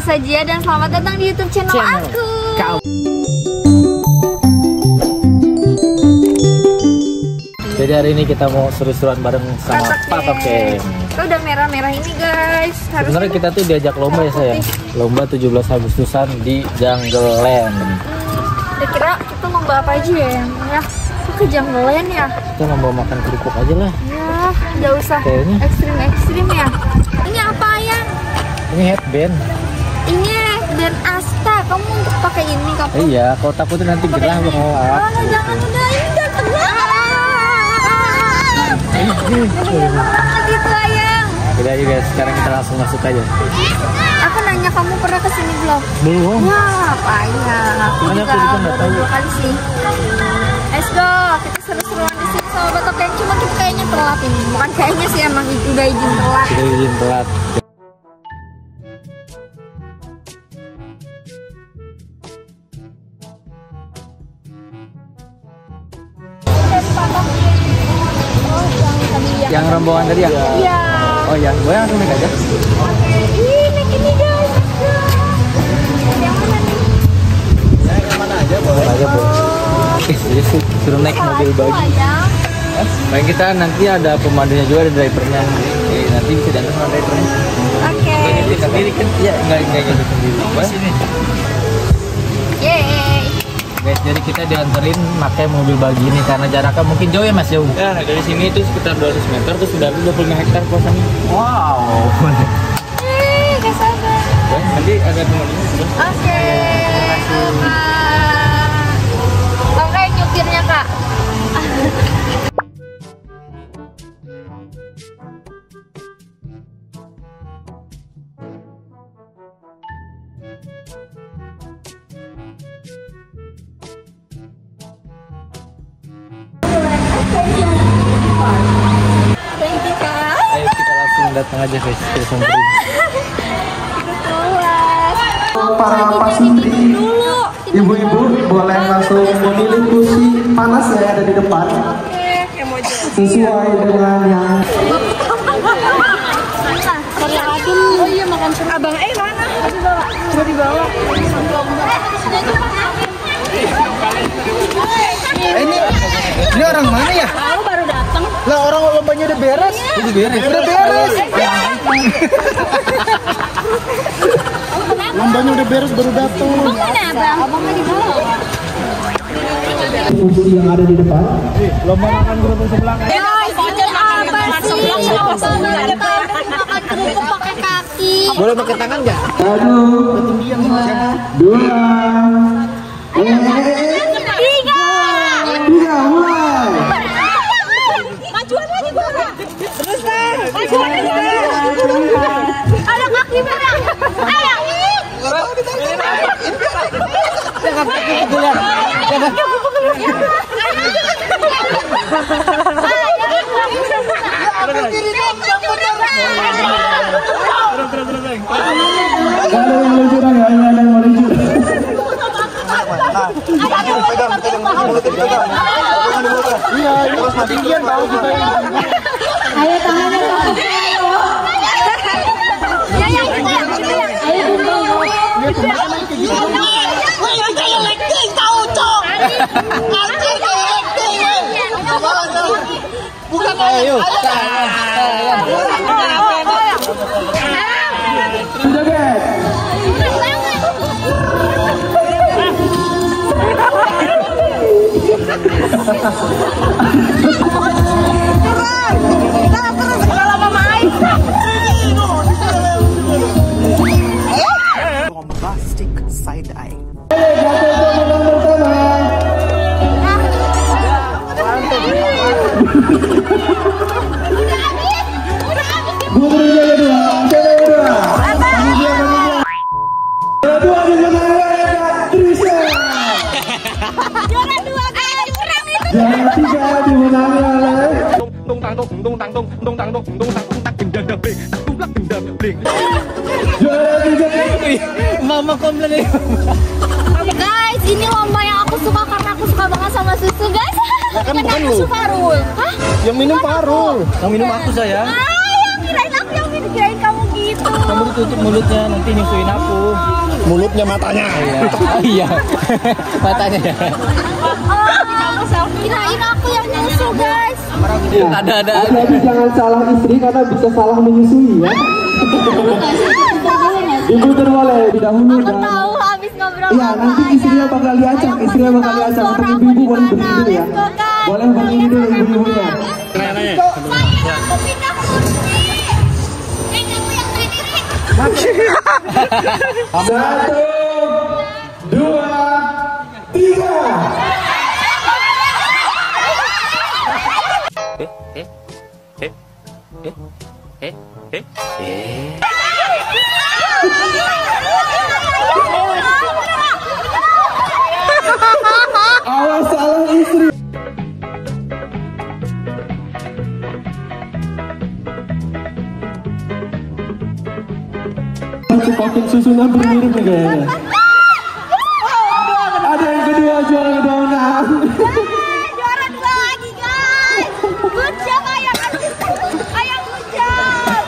Sajia dan selamat datang di YouTube channel aku. Jadi hari ini kita mau seru-seruan bareng sama Papa Ken. Itu udah merah-merah ini guys. Sebenarnya kita tuh diajak lomba ya sayang. Lomba 17 Agustusan di Jungle Land. Kira-kira kita lomba apa aja ya? Ke Jungle Land ya? Kita lomba makan kerupuk aja lah. Ya, nggak usah kayaknya ekstrim-ekstrim ya. Ini apa ya? Ini headband. Ini headband Asta. Kamu untuk pakai ini kamu? Iya, kalau takutnya nanti gerah bakal Oh, no, jangan udah ini udah gerah. Gitu ayang. Udah aja guys, sekarang kita langsung masuk aja. Aku nanya kamu pernah kesini belum? Belum. Ya, apanya? Aku Mana juga aku nggak baru tahu. 2 kali sih. Let's go, kita seru-seruan di sini sama Batok Ken. Cuma kita kayaknya telat ini. Bukan kayaknya sih, emang udah izin telat. Kita izin telat. Yang rombongan tadi ya? Iya. Oh iya, gue langsung naik aja. Ih, naik ini guys. Yang mana nih? Naik yang mana aja, boleh aja boleh. Jadi suruh naik mobil bagi. Nah, kita nanti ada pemandunya juga, ada drivernya. Nanti bisa diantar sama drivernya. Oke. Nyetir sendiri kan? Iya, nggak nyetir sendiri. Sini. Yeay. Guys, jadi kita dianterin pakai mobil bagi ini karena jaraknya mungkin jauh ya Mas Jauh. Ya, dari sini itu sekitar 200 meter, terus sudah 25 hektar kawasannya. Wow. Gak sabar. Ya, nanti ada temennya. Oke. Oke, nyupirnya Kak. Thank you Kak. Ayo kita langsung datang aja guys, kita samperin. Para pasutri, ibu-ibu boleh langsung memilih kursi panas yang ada di depan sesuai dengan yang Oh iya makan suruh. Abang mana? Coba dibawa. ini orang mana ya? Tahu baru datang. Lah orang lombanya udah beres. Udah beres. Udah beres. Lombanya udah beres baru datang. Abang mana Abang? Abang nggak dibawa. Kursi yang ada di depan. Lomba makan kerupuk sebelah. Ya, apa sih? Makan kerupuk pakai kaki. Boleh pakai tangan nggak? 1, 2, 3, mulai. Majuan lagi gua. Terus deh. Majuan lagi. Ada kaki merah. Ayo. Ada yang lucu kan? Ada yang mau lucu. Iya, terus tinggian tahu kita. Ayo tangannya tahu. Ya ya kita. Ayo Bukan Ayo. sudah guys. Bombastic side eye. Juara 3 dimenangi oleh juara 3. Mama komplain. Guys, ini lomba yang aku suka karena aku suka banget sama susu, guys. Kan bukan lu. Susu Farul. Hah? Yang minum Farul. Yang minum aku sayang. Yang kirain aku yang minum, kirain kamu gitu. Kamu ditutup mulutnya, nanti nyusuin aku. Mulutnya, matanya. Oh iya. Matanya ya. Oh, kirain aku yang nyusu, guys. Ada. Hati-hati jangan salah istri karena bisa salah menyusui ya. Ibu terboleh didahulu Aku dan tahu habis ngobrol iya apa nanti aja. istrinya bakal diacak, istrinya bakal diacak. Untuk ibu-ibu boleh berdiri dulu ya. Boleh berdiri dulu ibu-ibunya. Sayang, aku pindah kursi. Kamu yang berdiri. 1, 2, 3. Awas salah istri. Cekokin susunya mirip nih kayaknya. Ada yang kedua, juara kedua menang. Juara 2 lagi, guys. Good job, ayang. Ayang, good job.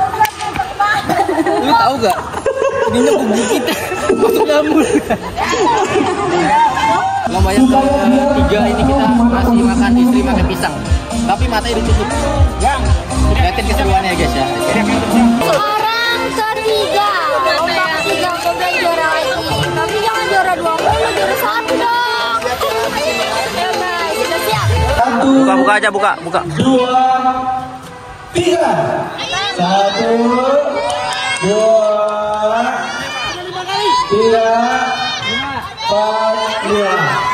Lu tahu gak? Ininya bumbu kita. Masuk nyambul. Lomba yang ketiga ini kita masih makan istri makan pisang. Tapi matanya ditutup. Lihatin keseruannya ya guys ya. Orang ketiga. Lomba ketiga, Kobra juara lagi. Tapi jangan juara 2 mulu, juara 1 dong. Ya guys, sudah siap. Buka aja, buka. 2, 3. 1, 2, 3, 4, 5.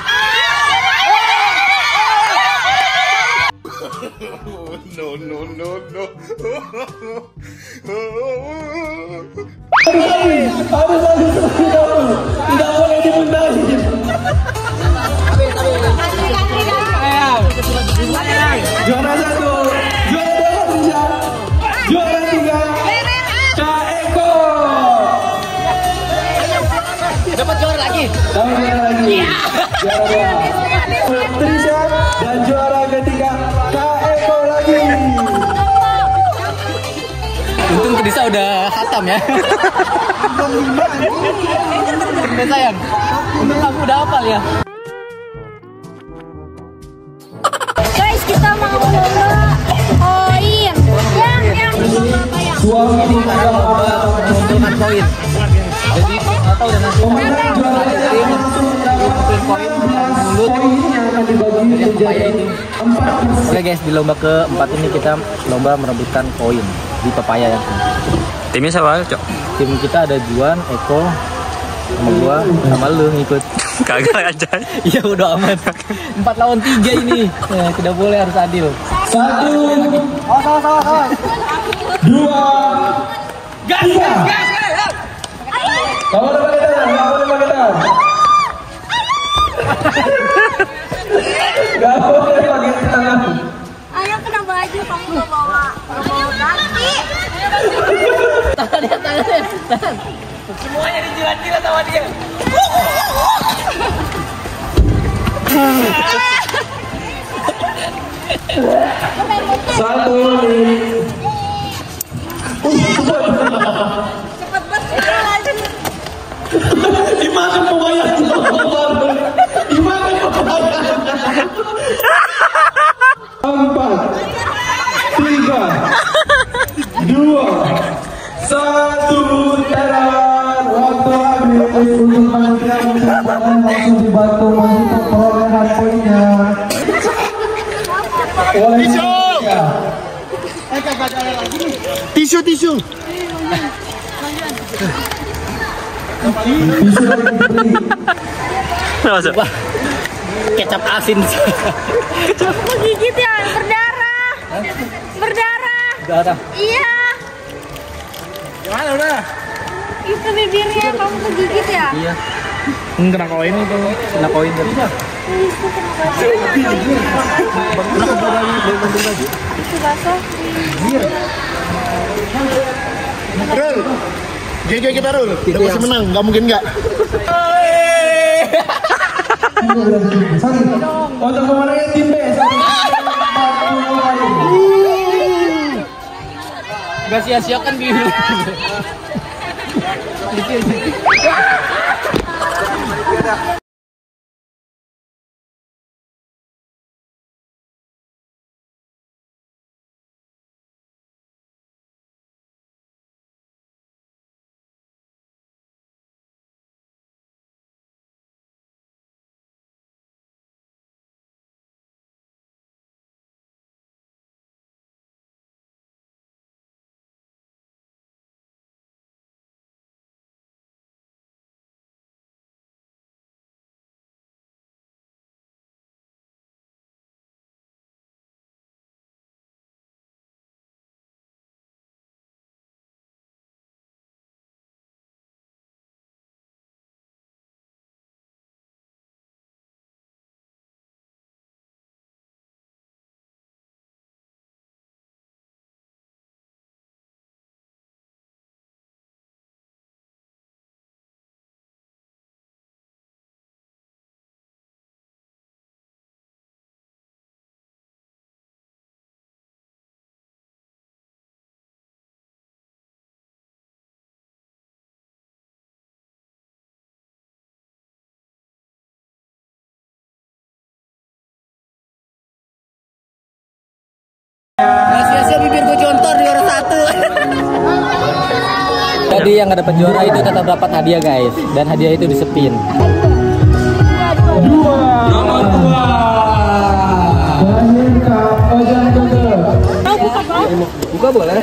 Harus tidak boleh dimuntahin. Juara 1, juara 2 juara 3 Kak Eko. Dapat juara lagi. Juara 2 Trisha dan juara ketiga Kak Eko lagi. Untung Trisha udah hatam ya. Bener sayang. Untung kamu udah hafal ya. Guys, kita mau lomba koin. Yang lomba apa ya? Suami Ini ada lomba mengumpulkan koin. Jadi atau dan nanti ngumpulin koin mulut yang akan dibagi menjadi 4. Oke guys, di lomba keempat ini kita lomba merebutkan koin di pepaya ya. Timnya siapa, Cok? Tim kita ada Juan, Eko, sama gua, sama lu ngikut. Kagak aja. Iya udah aman. 4 lawan 3 ini. Ya, tidak boleh, harus adil. 1, 2, 3. Kamu udah pakai tangan, kamu udah pakai tangan. Gak boleh pakai tangan. Ayo kena baju, kamu gak bawa kaki. Tahan. Semuanya dijilat-jilat sama dia. Satu. Cepet banget. Dimakan pemain. Dimakan pemain. 4, 3, 2, 1. Taran. Waktu habis untuk panitia kesempatan langsung dibantu menghitung perolehan poinnya. Tisu. Tisu lagi diberi. Wah, kecap asin. Menggigit ya, berdarah. Darah. Iya. Gimana udah? Itu bibirnya kamu kegigit ya? Iya, Kena koin itu. kena koin tadi. Itu basah. Rul. GG kita Rul. Udah pasti menang, nggak mungkin nggak. Sorry. Untuk kemenangan tim B. Gak sia-sia kan gitu. Gak sia-sia bibir gue jontor juara 1. Jadi yang nggak dapat juara itu tetap dapat hadiah guys, dan hadiah itu disepin. Nomor 2 Buka boleh?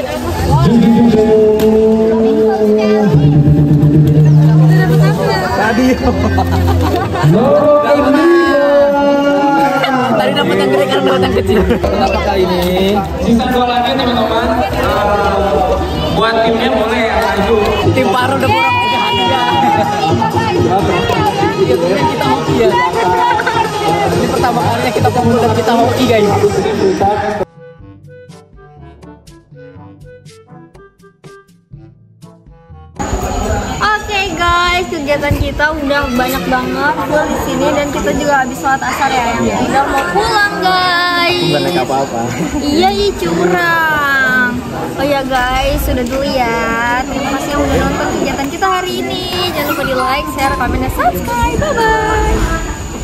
Tadi dapat yang gede karena datang kecil. Kenapa kali ini? Sisa 2 lagi teman-teman. Buat timnya boleh ya maju. Tim Paru udah kurang 3 hadiah. Kita hoki ya. Ini pertama kalinya kita kumpul dan kita hoki guys. Oke guys, kegiatan kita udah banyak banget di sini dan kita juga habis sholat asar ya, yang udah mau pulang guys. Bukan naik apa-apa. Iya curang. Oh ya guys, sudah dulu ya. Terima kasih yang udah nonton kegiatan kita hari ini. Jangan lupa di like, share, komen, dan subscribe. Bye bye.